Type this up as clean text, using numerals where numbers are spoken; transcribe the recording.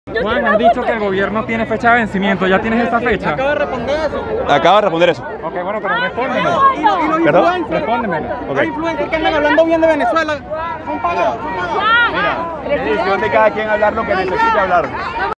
Juan, has dicho que el gobierno tiene fecha de vencimiento. ¿Ya tienes esa fecha? Acaba de responder eso. Acaba de responder eso. Ok, bueno, pero respóndeme. Y los influencers, Respóndeme. los influencers que andan hablando bien de Venezuela son pagados. Mira, es decisión de cada quien hablar lo que necesite hablar.